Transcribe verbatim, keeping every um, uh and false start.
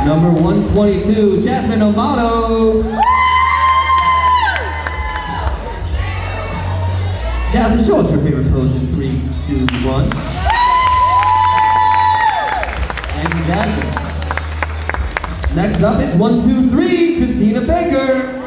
Number one twenty-two, Jasmine Amato. Jasmine, show us your favorite pose in three, two, one. Thank you, Jasmine. Next up, it's one, two, three, Christina Baker.